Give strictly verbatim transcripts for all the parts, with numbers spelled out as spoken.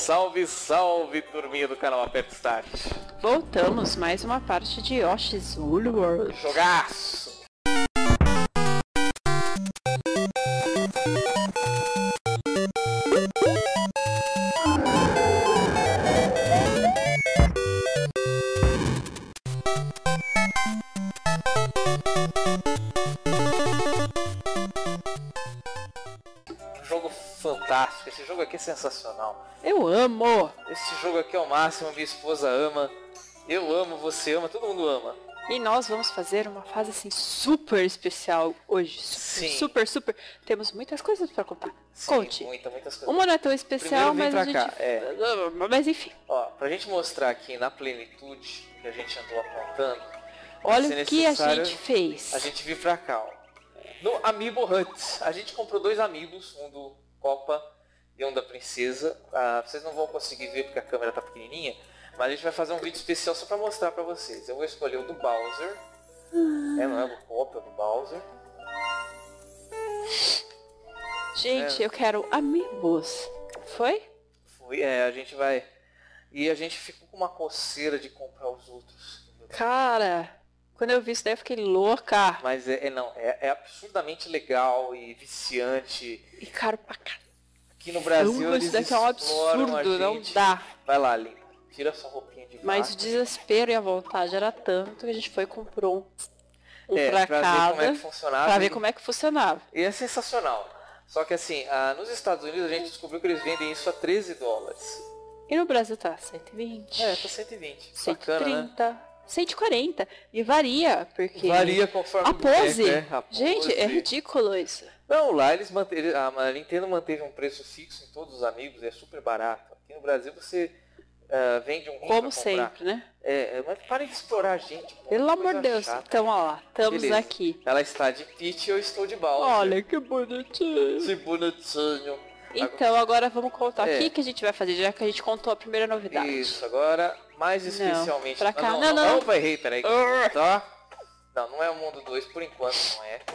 Salve, salve, turminha do canal Aperta Start. Voltamos, mais uma parte de Yoshi's Woolly World. Jogaço! Jogo fantástico, esse jogo aqui é sensacional. Eu amo! Esse jogo aqui é o máximo, minha esposa ama, eu amo, você ama, todo mundo ama. E nós vamos fazer uma fase assim super especial hoje. Super, Sim. super, super. Temos muitas coisas pra contar. Sim, Conte. muita, muitas coisas. Uma não é tão especial, Primeiro mas vem a pra gente... cá, é. Mas enfim. Ó, pra gente mostrar aqui na plenitude que a gente andou apontando, Olha se o que a necessário, gente fez. a gente vir pra cá, ó. No Amiibo Hut, a gente comprou dois Amiibos, um do Copa e um da Princesa. Ah, vocês não vão conseguir ver porque a câmera tá pequenininha, mas a gente vai fazer um vídeo especial só pra mostrar pra vocês. Eu vou escolher o do Bowser. É, não é o do Copa, é o do Bowser. Gente, É. eu quero Amiibos. Foi? Foi, é, a gente vai... E a gente ficou com uma coceira de comprar os outros. Cara, quando eu vi isso daí eu fiquei louca. Mas é, é não, é, é absurdamente legal e viciante. E caro pra caramba. Aqui no Brasil Isso eles daqui é um exploram a absurdo, não gente. dá. Vai lá, Linda. Tira sua roupinha de Mas o vaca. desespero e a vontade era tanto que a gente foi e comprou um, um É, pra pra ver cada como é que funcionava. pra ver e- como é que funcionava. E é sensacional. Só que assim, ah, nos Estados Unidos a gente descobriu que eles vendem isso a treze dólares. E no Brasil tá cento e vinte, É, tá cento e vinte. cento e Bacana, né? trinta, cento e quarenta. E varia, porque... Varia conforme a o boneco, pose. né? A Gente, pose. é ridículo isso. Não, lá eles manteram, a Nintendo manteve um preço fixo em todos os amigos, é super barato. Aqui no Brasil você ah, vende um rim pra Como comprar. sempre, né? É, mas parem de explorar a gente. pô, Pelo que amor de coisa Deus. chata. Então, ó lá, estamos Beleza. aqui. Ela está de Peach e eu estou de Bowser. Olha que bonitinho. Que bonitinho. Então, agora vamos contar É. o que, que a gente vai fazer, já que a gente contou a primeira novidade. Isso, agora, mais especialmente... pra cá. Ah, não, Não, não, não. Opa, errei, peraí. Ah. Tá? Não, não é o mundo dois, por enquanto não é.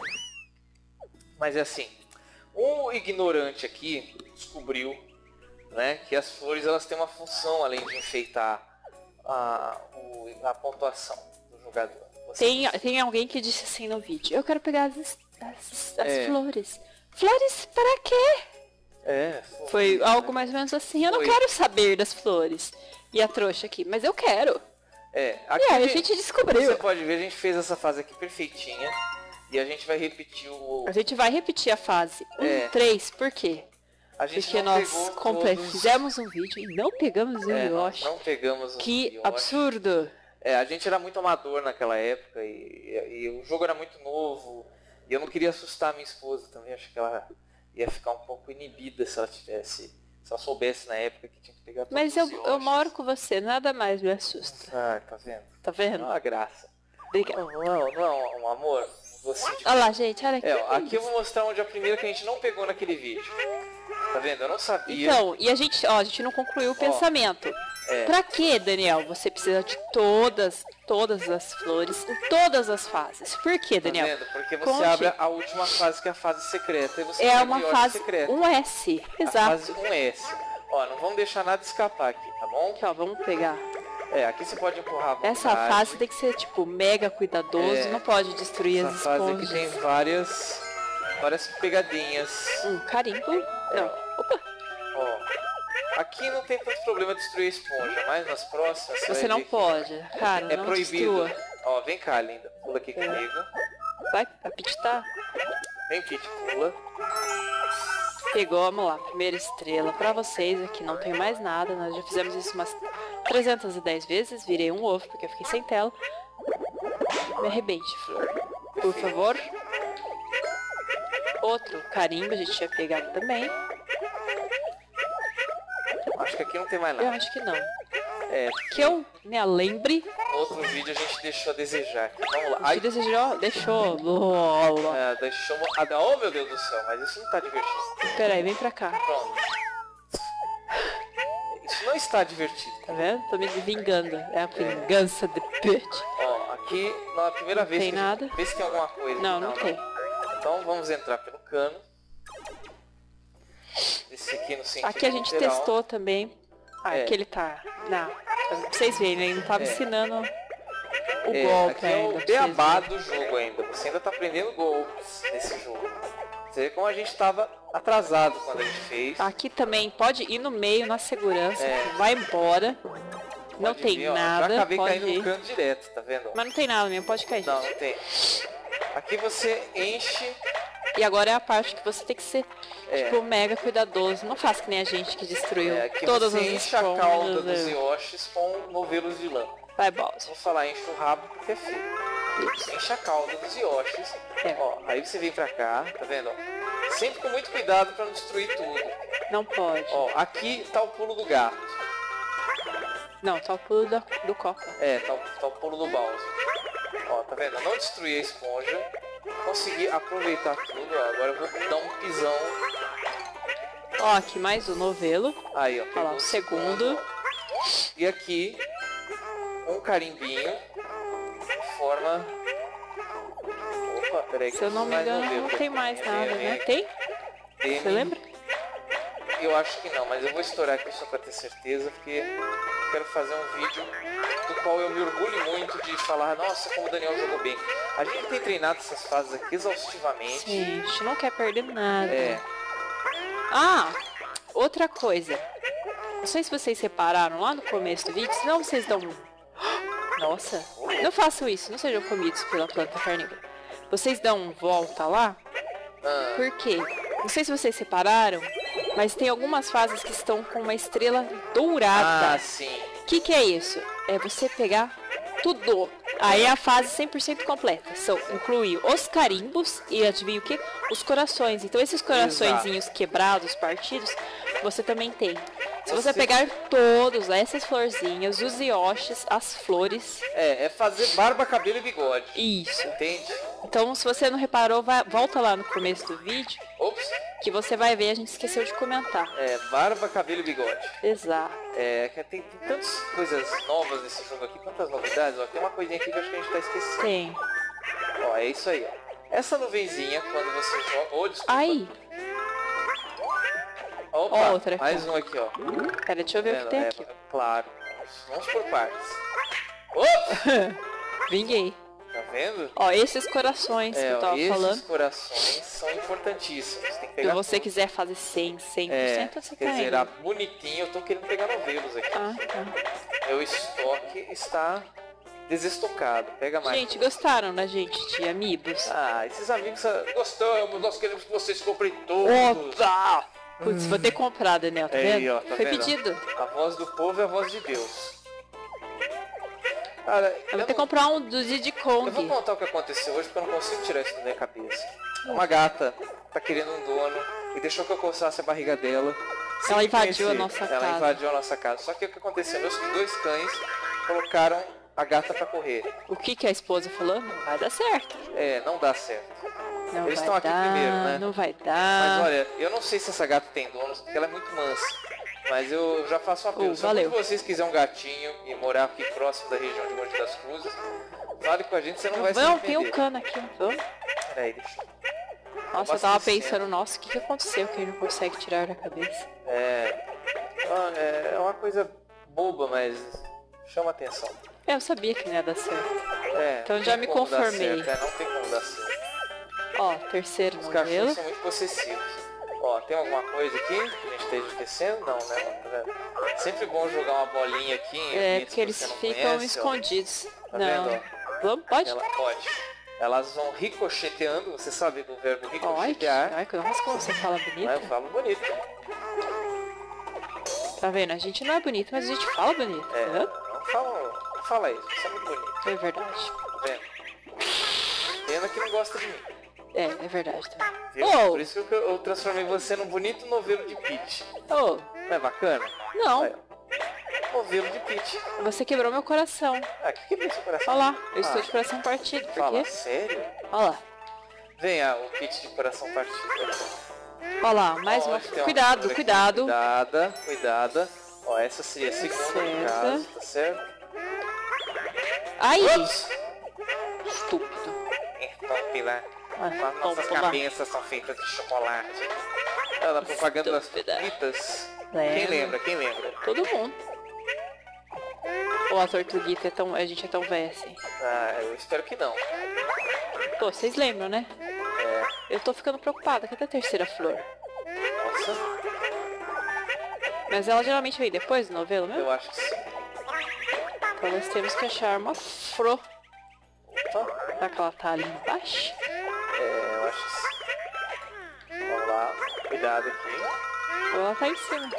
Mas é assim, um ignorante aqui descobriu, né, que as flores elas têm uma função além de enfeitar a, o- a pontuação do jogador. Você- Tem, tem alguém que disse assim no vídeo, eu quero pegar as, as, as É. flores. Flores para quê? É, Foi né? algo mais ou menos assim, eu não Foi. quero saber das flores. E a trouxa aqui, mas eu quero. É, E aqui aí a gente descobriu. você pode ver, a gente fez essa fase aqui perfeitinha. E a gente vai repetir o... A gente vai repetir a fase É. um, três, por quê? A gente Porque não nós pegou compre- todos- fizemos um vídeo e não pegamos o É, nós Yoshi. não pegamos o Que Yoshi. absurdo. É, a gente era muito amador naquela época e, e- e o jogo era muito novo. E eu não queria assustar a minha esposa também. Acho que ela ia ficar um pouco inibida se ela tivesse... Se ela soubesse na época que tinha que pegar todos Mas os eu, Yoshis. eu moro com você, nada mais me assusta. Ah, tá vendo? Tá Não vendo? é uma graça. Obrigada. Não, não, é- não é um, um amor? Você de... Olha lá, gente, olha aqui. É, ó, aqui eu vou mostrar onde é a primeira que a gente não pegou naquele vídeo. Tá vendo? Eu não sabia. Então, e a gente, ó, a gente não concluiu o pensamento. é. Pra que, Daniel, você precisa de todas, todas as flores em todas as fases? Por que, Tá Daniel? vendo? Porque você Conte. abre a última fase, que é a fase secreta. E você É pega uma o Yoshi fase, secreto. um S, A exato. fase um S. Ó, não vamos deixar nada escapar aqui, tá bom? Aqui, ó, vamos pegar. É, aqui você pode empurrar à vontade. Essa fase tem que ser, tipo, mega cuidadoso, É. não pode destruir Essa as fase aqui esponjas. tem várias, várias pegadinhas. Um carimbo. Não. Opa, Ó, aqui não tem tanto problema de destruir a esponja, mas nas próximas... você vai não ver que pode. Cara, É não proibido. destrua. Ó, vem cá, linda. Pula aqui É. comigo. Vai, vai pitar. Vem, Pete, pula. Pegou, vamos lá, primeira estrela pra vocês aqui, não tem mais nada, nós já fizemos isso umas trezentas e dez vezes, virei um ovo porque eu fiquei sem tela. Me arrebente, flor, por favor. Outro carimbo, a gente tinha pegado também, Acho que aqui não tem mais eu nada. acho que não. É, Que eu me lembre, no outro vídeo a gente deixou a desejar aqui. Vamos lá. a Ai, gente desejou, deixou, Lola. é, deixou... Ah, oh, meu Deus do céu, mas isso não tá divertido. Pera aí, vem pra cá, Pronto. Isso não está divertido. tá vendo? Tô me vingando, é a vingança de Pete. Ó, aqui, na primeira vez tem que a gente- nada. vê se tem alguma coisa. Não, não tem. Então vamos entrar pelo cano. Esse aqui no sentido Aqui a gente literal. testou também Ah, É. que ele tá... Não, pra vocês verem, ele não tava É. ensinando o É, golpe aqui é ainda. o pra vocês beabá verem. do jogo ainda. Você ainda tá aprendendo golpes nesse jogo. Você vê como a gente tava atrasado quando a gente fez. Aqui também pode ir no meio, na segurança, É. vai embora. Não Pode tem vir, ó, nada, já acabei pode caindo ir. no canto direto, tá vendo? Mas não tem nada mesmo, pode cair. Não, gente. não tem. Aqui você enche. E agora é a parte que você tem que ser, É. tipo, mega cuidadoso. Não faça que nem a gente que destruiu É, aqui todas você as enche a cauda esponjas. dos é. Yoshis com novelos de lã. Vai, Bowser. Vou falar enche o rabo porque é feio. Isso. Enche a cauda dos Yoshis. É. Ó, aí você vem pra cá, tá vendo? Ó? Sempre com muito cuidado pra não destruir tudo. Não pode. Ó, aqui tá o pulo do gato. Não, tá o pulo da- do Copa. É, tá, o- tá o pulo do Bowser. Ó, tá vendo? Não destruí a esponja. Consegui aproveitar tudo, ó. Agora eu vou dar um pisão. Ó, aqui mais o novelo. Aí, ó. Olha lá, pegou o o segundo. ó. E aqui, um carimbinho. Em forma... Opa, peraí. que Se eu não me mais engano, novelo não aqui. tem mais Vem, nada, vem, né? vem. Tem? Tem. Você lembra? Eu acho que não, mas eu vou estourar aqui só pra ter certeza, porque eu quero fazer um vídeo do qual eu me orgulho muito de falar, nossa, como o Daniel jogou bem. A gente tem treinado essas fases aqui exaustivamente. Sim, a gente não quer perder nada. É, Ah, outra coisa. Não sei se vocês separaram lá no começo do vídeo, senão vocês dão um... Nossa, não façam isso, não sejam comidos pela planta carnívora. Vocês dão volta lá, ah, por quê? Não sei se vocês separaram, mas tem algumas fases que estão com uma estrela dourada. ah, sim. O que, que é isso? É você pegar tudo. Aí é a fase cem por cento completa. São inclui os carimbos e adivinha o que? Os corações. Então esses coraçõezinhos quebrados, partidos, você também tem. Se você Você- pegar todos, essas florzinhas, os yoshis, as flores, É, é fazer barba, cabelo e bigode. isso. Entende? Então se você não reparou, vai- volta lá no começo do vídeo, Ops. que você vai ver, a gente esqueceu de comentar. É, barba, cabelo e bigode. Exato. É, que tem, tem tantas coisas novas nesse jogo aqui, tantas novidades. Ó, tem uma coisinha aqui que eu acho que a gente tá esquecendo. Tem. Ó, é isso aí, ó. Essa nuvenzinha, quando você joga... Oh, desculpa. Aí, Opa, ó, outra aqui, mais ó. um aqui, ó. pera, deixa eu ver o que tem É, aqui. claro. Vamos por partes. Opa! Vinguei. Tá vendo? Ó, esses corações que É, eu ó, tava esses falando. corações são importantíssimos. Tem que Se pegar você quiser fazer cem, cem por É, cento, você quer tá dizer, indo. a bonitinho, eu tô querendo pegar novelos aqui. Ah, tá. Meu estoque está desestocado. Pega mais. Gente, gostaram da gente de amigos? Ah, esses amigos ah, gostamos, nós queremos que vocês comprem todos. Opa! Putz, vou ter que comprar, Daniel, tá Aí, vendo? ó, tá Foi vendo? pedido. A voz do povo é a voz de Deus. Cara, Eu eu, vou ter não- que comprar um do Diddy Kong. eu vou contar o que aconteceu hoje porque eu não consigo tirar isso da minha cabeça. Uma gata tá querendo um dono e deixou que eu coçasse a barriga dela. sem Ela me invadiu a conhecer. nossa Ela casa. invadiu a nossa casa. Só que o que aconteceu? Meus dois cães colocaram a gata pra correr. O que que a esposa falou? Não vai dar certo. É, não dá certo. Não Eles vai estão aqui dar, primeiro, né? não vai Mas dar. olha, eu não sei se essa gata tem donos, porque ela é muito mansa. Mas eu já faço um apelo. Oh, Se valeu. algum de vocês quiser um gatinho e morar aqui próximo da região de Monte das Cruzes, fale com a gente, você não vai se Vamos, tem um arrepender. cano aqui. Vamos. Peraí, deixa eu... Nossa, eu Abastecendo. tava pensando, nossa, o que que aconteceu que ele não consegue tirar da cabeça? É... Olha, é uma coisa boba, mas chama atenção. É, eu sabia que não ia dar certo. É, Então não já tem me como dar conformei. certo, é, não tem como dar certo. Ó, terceiro Os modelo. cachorros são muito possessivos. Ó, tem alguma coisa aqui que a gente esteja esquecendo? Não, né? Tá vendo? Sempre bom jogar uma bolinha aqui em É, ambientes porque que eles você não ficam conhece, ó. escondidos. Tá não. vendo, Vamos, pode? Ela pode. Elas vão ricocheteando, você sabe do verbo Ai, que, ricochetear. ai, que- nossa, como você fala Mas eu bonito. falo bonito. Tá vendo? A gente não é bonito, mas a gente fala bonito. É, Tá vendo? não fala, não fala isso, isso é muito bonito, É verdade. tá vendo? Pena que não gosta de mim. É, é verdade também. Viu? Oh! Por isso que eu, eu transformei você num bonito novelo de Peach. Oh, Não é bacana? não, Aí, ó. Novelo de Peach. você quebrou meu coração. Ah, o que que é seu coração? Olha lá, eu estou Ah, de coração partido. Por Fala quê? sério? Olha lá. Venha o Peach de coração partido. Olha lá, mais Ó, uma. tem Cuidado, flor aqui. cuidado. Cuidada, cuidada. Ó, essa seria a segunda no Certo. caso, tá certo? Aí! Ops! Estúpido. Então, pilar. Ah, As nossas vamos lá. cabeças são feitas de chocolate. É da propaganda das Estúpida. tortuguitas. Lembra. Quem lembra? Quem lembra? Todo mundo. Ou a tortuguita é tão... A gente é tão velha assim. Ah, eu espero que não. Pô, vocês lembram, né? É, Eu tô ficando preocupada. Cadê a terceira flor? nossa, Mas ela geralmente vem depois do novelo mesmo? eu acho que sim. Então nós temos que achar uma flor. Opa, Será que ela tá ali embaixo? é, eu acho que sim. Vamos lá, cuidado aqui. Ou ela tá em cima?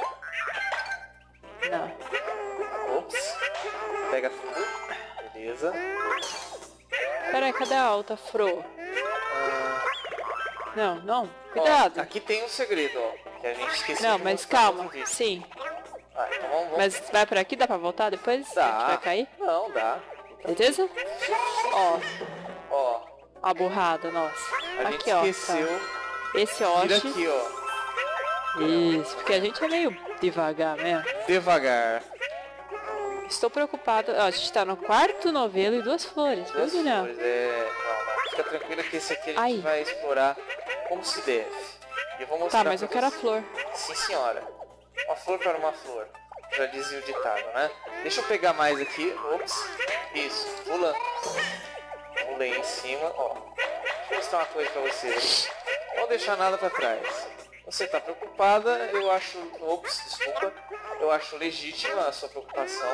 Não. Ops, pega tudo. Beleza. Pera aí, cadê a outra flor? Ah, Não, não. ó, Cuidado. aqui tem um segredo, ó. Que a gente esqueceu Não, de mas mostrar no calma. vídeo. Sim. Ah, então vamos, vamos. Mas vai por aqui? Dá pra voltar depois? A gente Dá. vai cair? Não, dá. Certeza? Ó, Ó, a burrada, nossa. a gente Aqui, ó. esqueceu. Tá. Esse Vira Osh. aqui, ó. Isso, porque a gente é meio devagar mesmo. Devagar. Estou preocupada. Ó, a gente tá no quarto novelo e duas flores. Duas Viu, Daniel? flores, é... Não, não. Fica tranquila que esse aqui a gente Ai. vai explorar como se deve. Eu vou mostrar Tá, mas pra eu quero a você. flor. Sim, senhora. Uma flor para uma flor. Já dizia o ditado, né? Deixa eu pegar mais aqui. Ops. Isso. Pula. Pula aí em cima. Ó. Deixa eu mostrar uma coisa pra vocês. Não deixar nada pra trás. Você tá preocupada, eu acho... Ops, desculpa. Eu acho legítima a sua preocupação.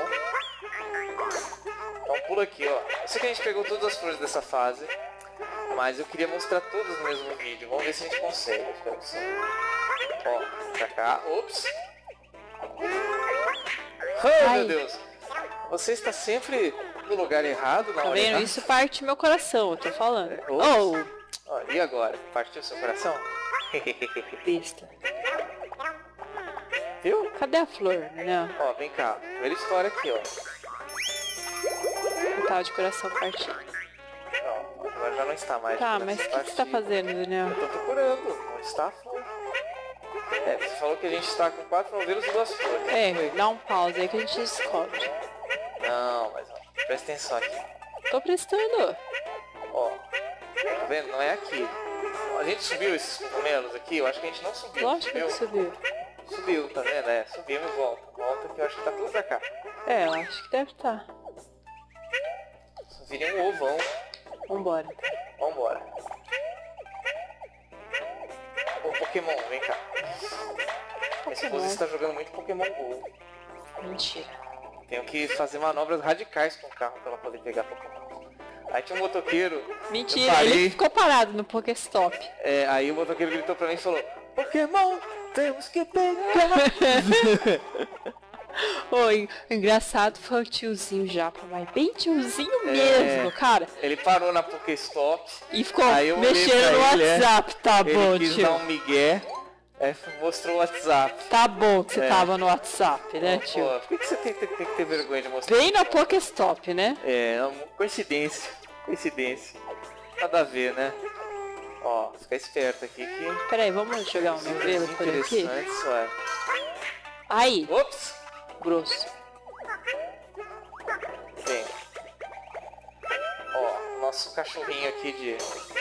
Então pula aqui, ó. Eu sei que a gente pegou todas as flores dessa fase. Mas eu queria mostrar todas no mesmo vídeo. Vamos ver se a gente consegue. Espero que sim. Ó, pra cá. Ops. Oh, Ai. meu Deus. Você está sempre no lugar errado, na Tá hora vendo? errada. Isso parte meu coração, eu tô falando. Ops. Oh, Ó, e agora? Partiu seu coração? besta. Viu? Cadê a flor, né? Ó, vem cá. Primeira história aqui, ó. Eu tava de coração partido. Não, agora já não está mais. Tá, de mas o que, coração que você tá partido. fazendo, Daniel? Eu tô procurando. Não está a flor. É, você falou que a gente está com quatro novelos e duas flores. É, Foi. dá um pause aí que a gente descobre. Não, mas ó, presta atenção aqui. Tô prestando. Ó, tá vendo? Não é aqui. A gente subiu esses cogumelos aqui? Eu acho que a gente não subiu. Lógico que subiu? subiu. Subiu, tá vendo? É, subimos, volta. Volta que eu acho que tá tudo pra cá. É, eu acho que deve estar. Só virei um ovão. Vambora. Vambora. Ô, Pokémon, vem cá. Minha esposa Pokémon. está jogando muito Pokémon GO. Mentira. Tenho que fazer manobras radicais com o carro pra ela poder pegar Pokémon. Aí tinha um motoqueiro. eu Mentira, parei, ele ficou parado no Pokéstop. é, aí o motoqueiro gritou pra mim e falou: Pokémon, temos que pegar. Oi, engraçado foi o tiozinho Japa, mas bem tiozinho É. mesmo, cara. Ele parou na Pokéstop. E ficou Aí eu olhei mexendo no pra ele, é. WhatsApp. Tá Ele bom, quis tio. dar um migué. Aí mostrou o WhatsApp. Tá bom que você É. tava no WhatsApp, né, tio? Pô, por que, que você tem, tem- tem que ter vergonha de mostrar? Bem na Pokéstop, né? É, uma coincidência. Coincidência. Nada a ver, né? Ó, fica esperto aqui que... Peraí, vamos jogar um novelo por aqui? Interessante, isso é. Aí, Ops! grosso. Bem. Ó, nosso cachorrinho aqui de...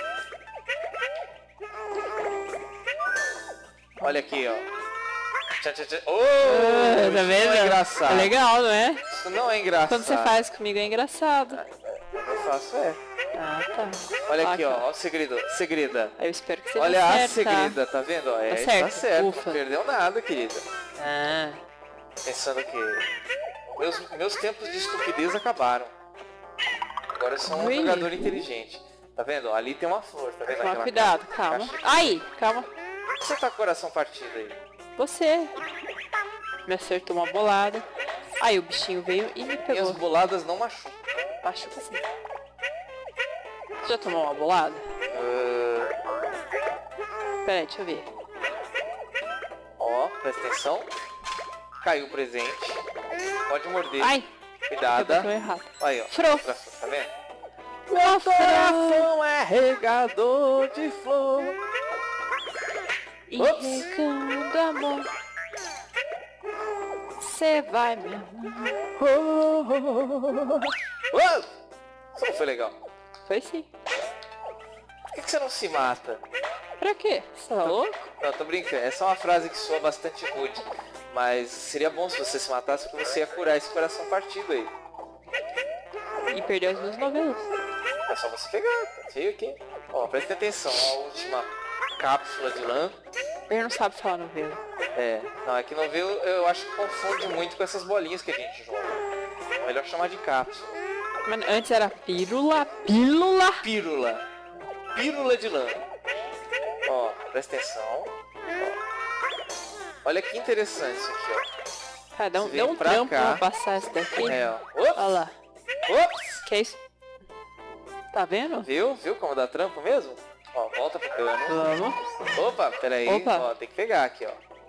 Olha aqui, ó. Tchá, tchá, tchá. Oh, Ah, isso tá vendo? não é engraçado. É legal, não é? Isso não é engraçado. Quando você faz comigo é engraçado. Quando eu faço, é. Ah, tá. Olha Ah, aqui, tá. ó. Ó o segredo. Segreda. Aí eu espero que você Olha dê a certo, tá? segreda, tá vendo? Ó, é, Tá tá certo, certo. ufa. Não perdeu nada, querida. Ah, Pensando que meus, meus tempos de estupidez acabaram. Agora eu sou um Really? jogador inteligente. Tá vendo? Ó, ali tem uma flor, tá vendo? toma aquela cuidado, ca- calma. caixa? Aí, calma. Por que você tá com o coração partido aí? Você me acertou uma bolada. Aí o bichinho veio e me Minhas pegou. boladas não machucam. Machuca assim. Você já tomou uma bolada? Ah, Pera aí, deixa eu ver. ó, presta atenção. Caiu o presente. Pode morder. Ai, Cuidado. eu botei errado. Aí, ó. Fro. Tá vendo? Meu Coração é regador de flor. E Ops. regando amor. Você vai me amar. Uou! Isso não foi legal. Foi sim. Por que que você não se mata? Pra quê? Você tá louco? Não, tô brincando. Essa é uma frase que soa bastante rude. Mas seria bom se você se matasse, porque você ia curar esse coração partido aí. E perdeu os meus novelos. É só você pegar. Veio aqui. Ó, presta atenção. Ó, a última cápsula de lã. Ele não sabe falar novelo. É, não, é que novelo eu acho que confunde muito com essas bolinhas que a gente joga. É melhor chamar de cápsula. Mas antes era pílula, pílula. Pílula. Pílula de lã. Ó, presta atenção. Ó. Olha que interessante isso aqui, ó. Ah, dá um, Você dá vem um pra trampo cá. pra passar essa daqui. É, ó. Ops, Olha lá. ops. Que é isso? Tá vendo? Viu? Viu como dá trampo mesmo? Ó, volta pro cano. Vamos. Opa, peraí. Opa. Ó, tem que pegar aqui, ó.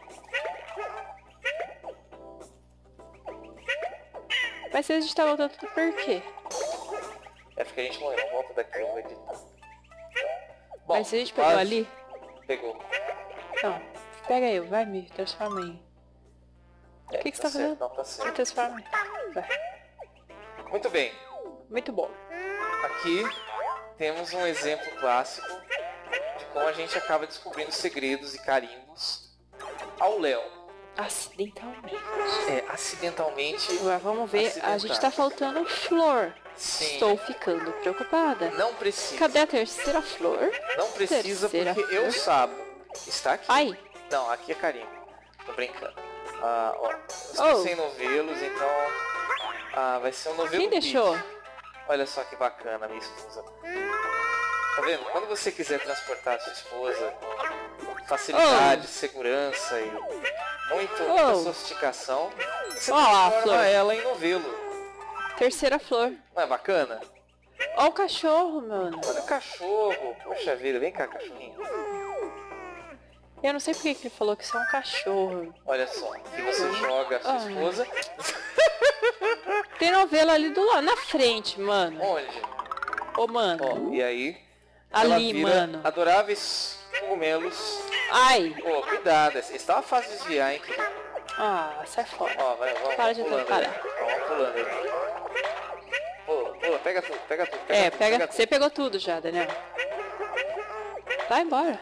Mas se a gente tá voltando tudo por quê? É porque a gente morreu. Volta daqui, eu vou editar. Bom, Mas se a gente pegou quase ali... Pegou. Não. Pega eu, vai, me transforma em... É, O que que você tá tá certo, fazendo? não, tá Me certo. transforma. Vai. Muito bem. Muito bom. Aqui temos um exemplo clássico de como a gente acaba descobrindo segredos e carimbos ao Léo. Acidentalmente. É, acidentalmente. Agora vamos ver. A Acidental. gente tá faltando flor. Sim. Estou ficando preocupada. Não precisa. Cadê a terceira flor? Não precisa Terceira porque eu flor. sabo. Está aqui. Ai. Não, aqui é carimbo. Tô brincando. Ah, ó. Eu estou Oh. sem novelos, então. Ah, vai ser um novelo. Quem deixou? pitch. Olha só que bacana, minha esposa. Tá vendo? Quando você quiser transportar a sua esposa, facilidade, segurança e muito, muita Oh. sofisticação, você Ó lá, transforma flor. ela em novelo. Terceira flor. Não é bacana? Ó o cachorro, mano. Olha o cachorro. Poxa vida, vem cá, cachorrinho. Eu não sei porque que ele falou que isso é um cachorro. Olha só, aqui você joga a sua Ai. esposa. Tem novela ali do lado, na frente, mano. Onde? Ô, mano. Ó, e aí ela Ali, vira mano. adoráveis cogumelos. Ai. Ô, cuidado, estava fácil de desviar, hein, querido. Ah, sai fora. Ó, vai, vamos, Para vamos de pulando aí. atrapalhar. Ó, vamos pulando aí. Pula, pula, pega tudo, pega tudo. É, tudo, pega. tudo. Você pegou tudo já, Daniel. Vai embora.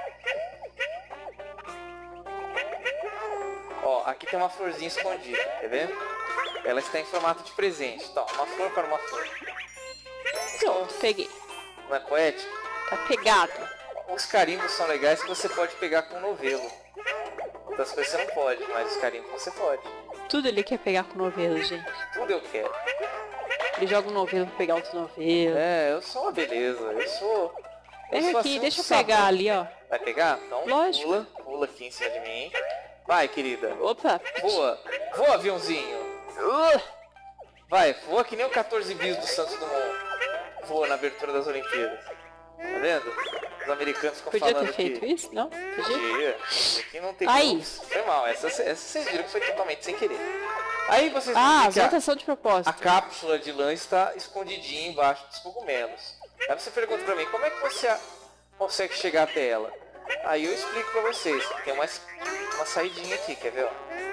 Ó, aqui tem uma florzinha escondida, quer ver? Ela está em formato de presente. Então, uma flor para uma flor. Pronto, peguei. Não é poético? Tá pegado. Os carimbos são legais que você pode pegar com novelo. Outras coisas você não pode, mas os carimbos você pode. Tudo ele quer pegar com novelo, gente. Tudo eu quero. Ele joga um novelo pra pegar outro novelo. É, eu sou uma beleza. Eu sou... eu Vem sou aqui, assim um deixa eu sabão. pegar ali, ó. Vai pegar? Então Lógico. pula, pula aqui em cima de mim. Vai, querida. Opa. Voa, voa, aviãozinho. Uh, Vai, voa que nem o quatorze bis do Santos Dumont. Voa na abertura das Olimpíadas. Tá vendo? Os americanos ficam podia falando ter feito que... isso, não? Podia? Podia. Aqui não tem Aí. como. Foi mal. Essa, essa vocês viram que foi totalmente sem querer. Aí vocês Ah, veem que a, votação de propósito. a cápsula de lã está escondidinha embaixo dos cogumelos. Aí você pergunta pra mim, como é que você a- consegue chegar até ela? Aí eu explico pra vocês. Tem uma, uma saidinha aqui, quer ver? Ó?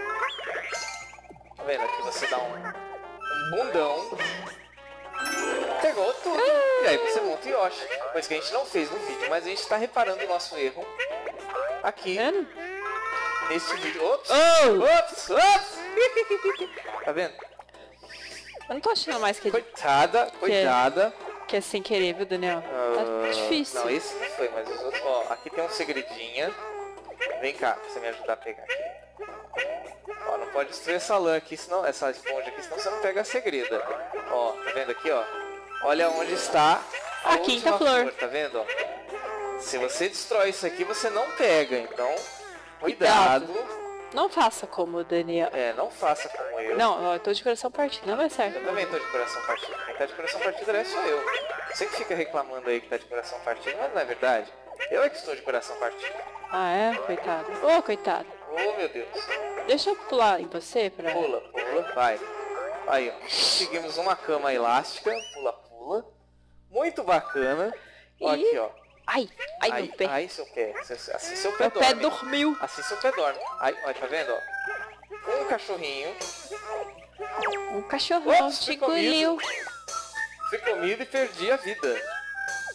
Tá vendo? Aqui você dá um, um bundão. Pegou tudo. E aí você monta o Yoshi. Coisa que a gente não fez no vídeo, mas a gente está reparando o nosso erro aqui Tá vendo? nesse vídeo. Ops! Oh! Ops! Ops! Tá vendo? Eu não tô achando mais que, Coitada, coitada. que é sem querer, viu, Daniel? Tá Ah, difícil. Não, esse não foi, mas os outros. Ó, aqui tem um segredinho. Vem cá, pra você me ajudar a pegar aqui. Ó, não pode destruir essa lã aqui, senão. Essa esponja aqui, senão você não pega a segreda. Ó, tá vendo aqui, ó? Olha onde está a, A quinta última flor. Tá vendo, ó? Se você destrói isso aqui, você não pega, então. Cuidado. Não faça como o Daniel. É, não faça como eu. Não, ó, eu tô de coração partido, não vai certo. Eu também tô de coração partido. Quem tá de coração partido é só eu. Você que fica reclamando aí que tá de coração partido, mas não é verdade. Eu é que estou de coração partido. Ah, é? Coitado. Ô, coitado. Oh, meu Deus. Deixa eu pular em você pra... Pula, pula, vai. Aí, ó. Conseguimos uma cama elástica. Pula, pula. Muito bacana. Ó, Ih. aqui, ó. Ai, ai, Aí, meu pé. aí seu pé. Assim seu pé Meu dorme. pé dormiu. Assim seu pé dorme. Aí, ó, tá vendo, ó? Um cachorrinho. Um cachorrão Ops, te fui comido. engoliu. Fui comido e perdi a vida.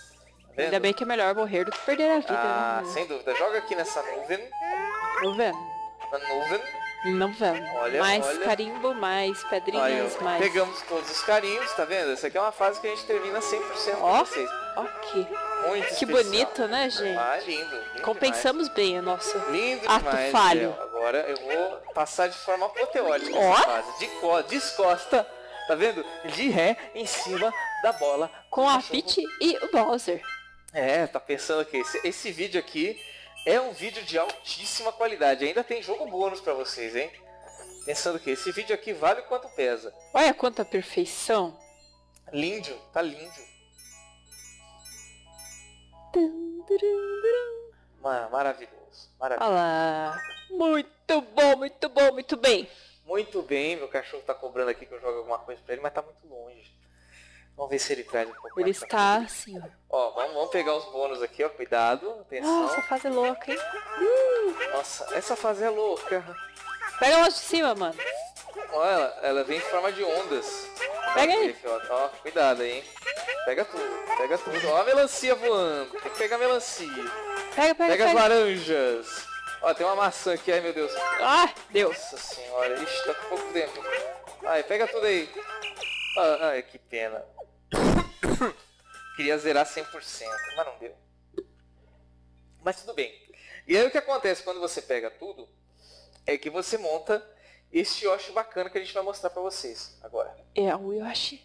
vendo? Ainda bem que é melhor morrer do que perder a vida. Ah, né? sem dúvida. Joga aqui nessa nuvem. Não vendo? Na nuvem. Não vendo. Olha, mais olha. carimbo, mais Aí, pedrinhas, ó, mais... pegamos todos os carinhos, tá vendo? Essa aqui é uma fase que a gente termina cem por cento Ó. com vocês. Ok. Muito Que especial. bonito, né, gente? Ah, lindo. lindo Compensamos bem o nosso demais. Lindo ato demais, falho. Bel. Agora eu vou passar de forma apoteótica Ó. essa fase. De co descosta, tá vendo? De ré em cima da bola. Com a Cachorro. Peach e o Bowser. É, tá pensando que esse, esse vídeo aqui é um vídeo de altíssima qualidade. Ainda tem jogo bônus pra vocês, hein? Pensando que esse vídeo aqui vale o quanto pesa. Olha quanta perfeição. Lindo, tá lindo. Ma- Maravilhoso, maravilhoso. Olha lá. Muito bom, muito bom, muito bem. Muito bem, meu cachorro tá cobrando aqui que eu jogue alguma coisa pra ele, mas tá muito longe. Vamos ver se ele traz um pouco Ele mais pra está frente. assim, ó. Ó, vamos, vamos pegar os bônus aqui, ó. Cuidado, atenção. Nossa, fase louca, hein? Nossa, essa fase é louca. Pega lá de cima, mano. Ó, ela, ela vem em forma de ondas. Pega aí. Aqui, ó, ó, cuidado aí, hein. Pega tudo, pega tudo. Ó a melancia voando. Tem que pegar a melancia. Pega, pega, Pega as pega. laranjas. Ó, tem uma maçã aqui, ai meu Deus. Ah, deu. Nossa senhora, ixi, tá com pouco tempo. Ai, pega tudo aí. Ah, ai, que pena. Queria zerar cem por cento, mas não deu. Mas tudo bem. E aí o que acontece quando você pega tudo é que você monta este Yoshi bacana que a gente vai mostrar pra vocês agora. É o Yoshi.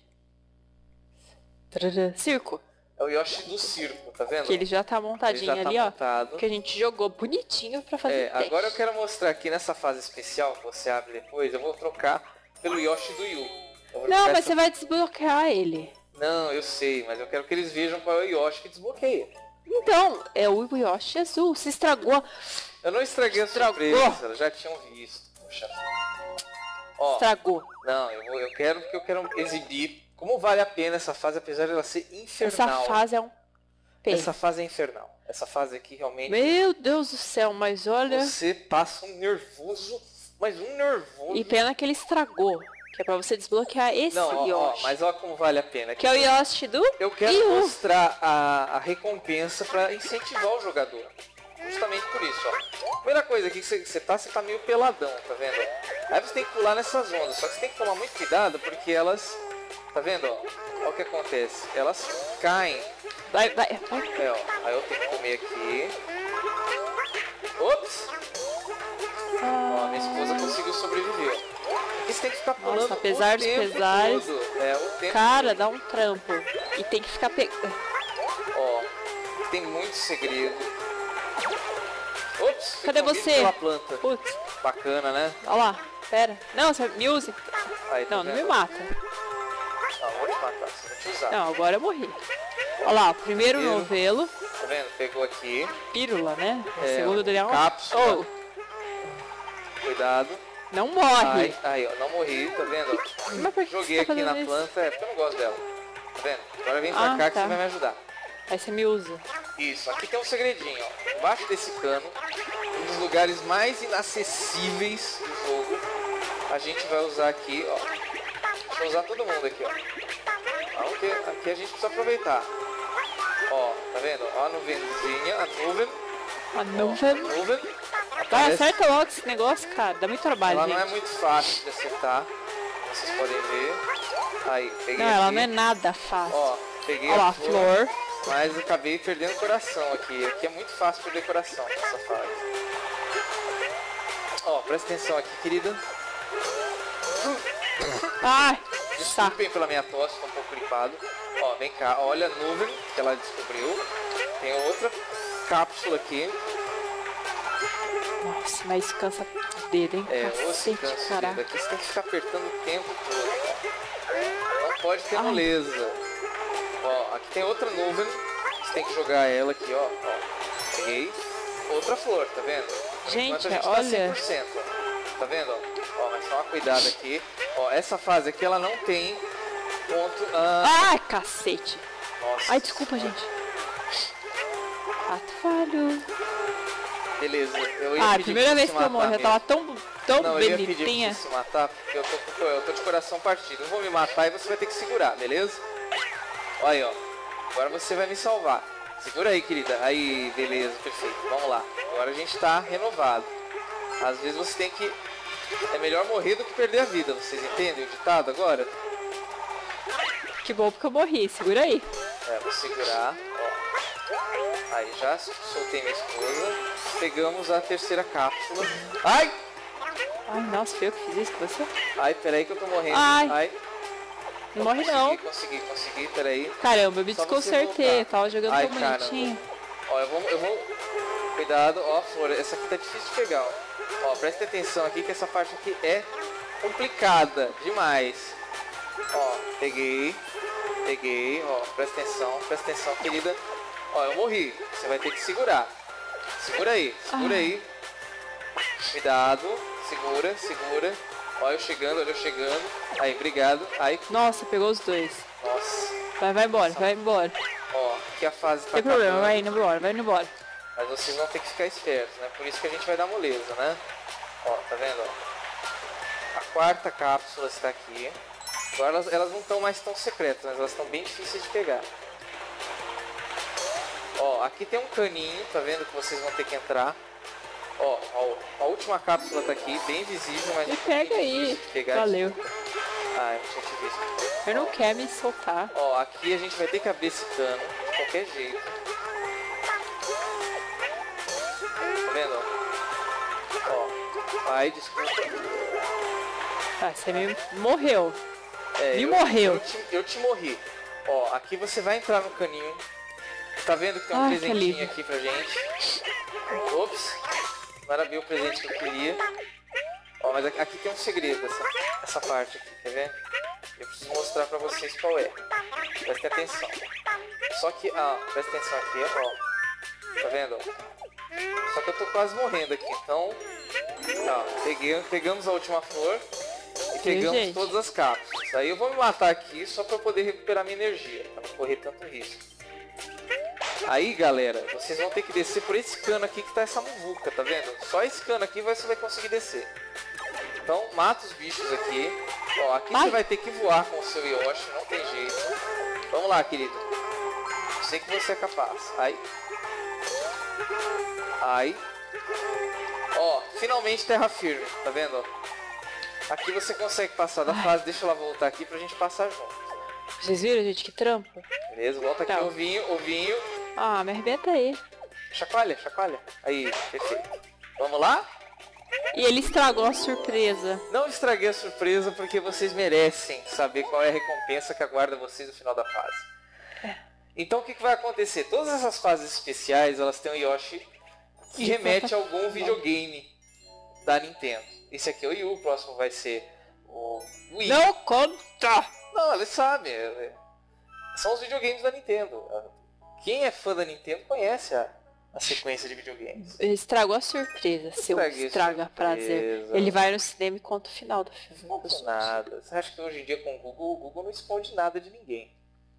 Tarará. Circo. É o Yoshi do circo, tá vendo? Que ele já tá Ele montadinho já tá ali, ó. montado. Que a gente jogou bonitinho pra fazer É, o teste. agora eu quero mostrar aqui nessa fase especial que você abre depois, eu vou trocar pelo Yoshi do Yu. Eu vou Não, trocar mas essa- você vai desbloquear ele. Não, eu sei, mas eu quero que eles vejam qual é o Yoshi que desbloqueia. Então, é o Yoshi azul. Se estragou. Eu não estraguei a Estragou. surpresa, elas já tinham visto. Poxa. Ó, Estragou. não, eu, vou, eu quero porque eu quero exibir como vale a pena essa fase, apesar de ela ser infernal. Essa fase é um peixe. Essa fase é infernal. Essa fase aqui realmente Meu Deus do céu, mas olha... você passa um nervoso, mas um nervoso. E pena que ele estragou. Que é pra você desbloquear esse Não, ó, ó, Yoshi. mas olha como vale a pena. Que é o Yoshi do Eu quero Yu. mostrar a, a recompensa para incentivar o jogador. Justamente por isso, ó. Primeira coisa aqui que você, você tá, você tá meio peladão, tá vendo? Aí você tem que pular nessas ondas, só que você tem que tomar muito cuidado porque elas, tá vendo, ó? Olha o que acontece, elas caem. Vai, vai, vai. É, ó. Aí eu tenho que comer aqui. Ops! Ó, a minha esposa conseguiu sobreviver, ó. Aqui você tem que ficar pulando Nossa, apesar o dos tempo pesares, todo. É, o tempo Cara, dá um trampo. E tem que ficar pegando. Ó, tem muito segredo. Ops, fui Cadê comido você? pela planta. Putz, Bacana, né? olha lá. Pera. Não, você me use. Aí, tá Não, não me vendo? mata. Não, vou te matar, você vai te usar. Não, agora eu morri. Olha lá, o primeiro Primeiro. novelo. Tá vendo? Pegou aqui. Pílula, né? O É, segundo dele é um... cápsula. Oh, Cuidado. não morre. Aí, aí, ó, não morri, tá vendo? Mas por que Joguei você tá aqui na fazendo isso? planta, é porque eu não gosto dela. Tá vendo? Agora vem pra Ah, cá que tá. você vai me ajudar. Aí você me usa. Isso, aqui tem um segredinho, ó. Embaixo desse cano, um dos lugares mais inacessíveis do jogo. A gente vai usar aqui, ó. Deixa eu usar todo mundo aqui, ó. Aqui, aqui a gente precisa aproveitar. Ó, tá vendo? Ó a nuvenzinha, a nuvem. A A nuvem. nuvem. Vai, Aparece- acerta logo esse negócio, cara. Dá muito trabalho, Ela gente. não é muito fácil de acertar. Vocês podem ver. Aí, peguei Não, ela aqui. não é nada fácil. Ó, peguei Olha lá, a a flor. Mas acabei perdendo coração aqui. Aqui é muito fácil perder coração nessa fase. Ó, presta atenção aqui, querida. Ai, saco. Desculpem pela minha tosse, tô um pouco gripado. Ó, vem cá, olha a nuvem que ela descobriu. Tem outra cápsula aqui. Nossa, mas cansa o dedo, hein? É, Cacete, você cansa caraca. aqui você tem que ficar apertando o tempo todo. Ó. Não pode ter Ai. moleza. Ó, aqui tem outra nuvem. Você tem que jogar ela aqui, ó. ó. Peguei. Outra flor, tá vendo? Por Gente, enquanto a gente olha. tá cem por cento, ó. Tá vendo? Ó, ó mas toma cuidado aqui. Ó, essa fase aqui ela não tem ponto. Ah, Ai, cacete. nossa. Ai, desculpa, gente. Ato falho. Beleza. Eu ia Ah, pedir primeira pra vez você que eu matar morri, eu tava tão, tão Não, eu ia pedir pra bonitinha. você se matar, porque eu tô, com- eu tô de coração partido. Não vou me matar e você vai ter que segurar, beleza? Olha aí, ó. Agora você vai me salvar. Segura aí, querida. Aí, beleza, perfeito. Vamos lá. Agora a gente tá renovado. Às vezes você tem que... É melhor morrer do que perder a vida. Vocês entendem o ditado agora? Que bom porque eu morri. Segura aí. É, vou segurar. Ó. Aí, já soltei minha esposa. Pegamos a terceira cápsula. Ai! Ai, nossa, foi eu que fiz isso com você? Ai, peraí que eu tô morrendo. Ai. Ai. Não morre consegui, não. Consegui, consegui, peraí. Caramba, eu me Só você desconcertei. voltar. Eu tava jogando Ai, tão caramba. bonitinho. Ó, eu vou, eu vou... Cuidado, ó, Flor, essa aqui tá difícil de pegar, ó. Ó, presta atenção aqui que essa parte aqui é complicada demais. Ó, peguei. Peguei, ó, presta atenção, presta atenção, querida. Ó, eu morri. Você vai ter que segurar. Segura aí, segura Ah. aí. Cuidado, segura, segura. Ó, eu chegando, olha eu chegando. Aí, obrigado. Aí, Nossa, pegou os dois. nossa. Vai, vai embora, vai embora. Ó, aqui a fase tá Não tem problema, acabando. vai indo embora, vai indo embora. Mas vocês vão ter que ficar espertos, né? Por isso que a gente vai dar moleza, né? Ó, tá vendo? Ó? A quarta cápsula está aqui. Agora elas, elas não estão mais tão secretas, mas elas estão bem difíceis de pegar. Ó, aqui tem um caninho, tá vendo? Que vocês vão ter que entrar. Ó, ó a última cápsula tá aqui, bem visível, mas... Me pega aí. Pegar Valeu. aqui. Ah, eu não tinha te visto. Eu não quero me soltar. Ó, aqui a gente vai ter que abrir esse cano, de qualquer jeito. Tá vendo? Ó, ai, desculpa. Ah, você me morreu. É, Me eu, morreu. Eu te, eu te morri. Ó, aqui você vai entrar no caninho. Tá vendo que tem um Ai, que presentinho alívio. aqui pra gente. Ops. Agora vi o presente que eu queria. Ó, mas aqui, aqui tem um segredo, essa, essa parte aqui, quer ver? Eu preciso mostrar pra vocês qual é. Prestem atenção. Só que, ah, presta atenção aqui, ó. Tá vendo? Só que eu tô quase morrendo aqui, então... Ó, peguei, pegamos a última flor e pegamos gente. todas as cápsulas. Aí eu vou me matar aqui só pra poder recuperar minha energia, pra não correr tanto risco. Aí, galera, vocês vão ter que descer por esse cano aqui que tá essa muvuca, tá vendo? Só esse cano aqui você vai conseguir descer. Então, mata os bichos aqui. Ó, aqui Ai. você vai ter que voar com o seu Yoshi, não tem jeito. Vamos lá, querido. Eu sei que você é capaz. Aí. Aí. Ó, finalmente terra firme, tá vendo? Aqui você consegue passar da fase. Deixa ela voltar aqui pra gente passar junto. Vocês viram, gente? Que trampo. Beleza, volta aqui Tá. o vinho, o vinho. Ah, me arrebenta aí. Chacoalha, chacoalha. Aí, perfeito. Vamos lá? E ele estragou a surpresa. Não estraguei a surpresa porque vocês merecem saber qual é a recompensa que aguarda vocês no final da fase. Então o que, que vai acontecer? Todas essas fases especiais, elas têm um Yoshi que De remete a plataforma. algum videogame da Nintendo. Esse aqui é o Wii U, o próximo vai ser o Wii. Não conta! Não, eles sabem. é- é- São os videogames da Nintendo. Quem é fã da Nintendo conhece a, a sequência de videogames. Ele estragou a surpresa, seu Estraguei a estraga surpresa. prazer. Ele vai no cinema e conta o final do filme. Não conta nada. Você acha que hoje em dia com o Google, o Google não esconde nada de ninguém.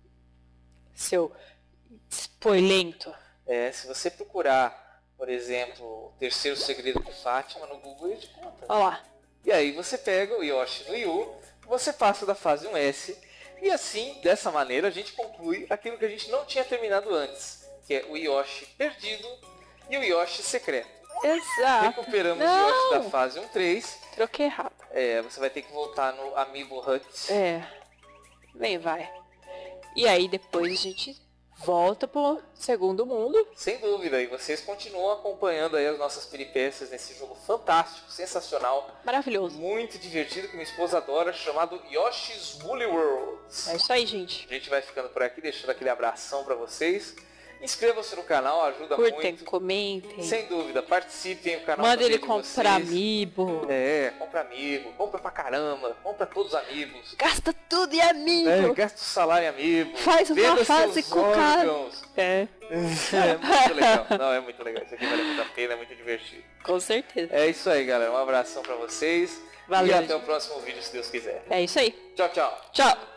Seu spoilento. É, se você procurar, por exemplo, o terceiro segredo de Fátima no Google, ele te conta. Olha lá. E aí você pega o Yoshi do Wii U, você passa da fase um S, e assim, dessa maneira, a gente conclui aquilo que a gente não tinha terminado antes, que é o Yoshi perdido e o Yoshi secreto. Exato. Recuperamos Não. o Yoshi da fase um três, Troquei errado. é, você vai ter que voltar no Amiibo Hut. É. Bem, vai. E aí depois a gente volta pro segundo mundo. Sem dúvida, e vocês continuam acompanhando aí as nossas peripécias nesse jogo fantástico, sensacional, Maravilhoso. muito divertido, que minha esposa adora, chamado Yoshi's Woolly World. É isso aí, gente. A gente vai ficando por aqui, deixando aquele abração pra vocês. Inscrevam-se no canal, ajuda Curtem, muito. comentem. Sem dúvida, participem, o canal Manda também ele de comprar vocês. amiibo. É, compra amigo, compra pra caramba, compra todos os amigos. Gasta tudo em amiibo. É, gasta o salário em amigo. Faz uma venda fase seus com o cara. órgãos. É, É muito legal. Não, é muito legal. Isso aqui vale muito a pena, é muito divertido. com certeza. É isso aí, galera. Um abração pra vocês. Valeu, E até gente. o próximo vídeo, se Deus quiser. É isso aí. Tchau, tchau. Tchau.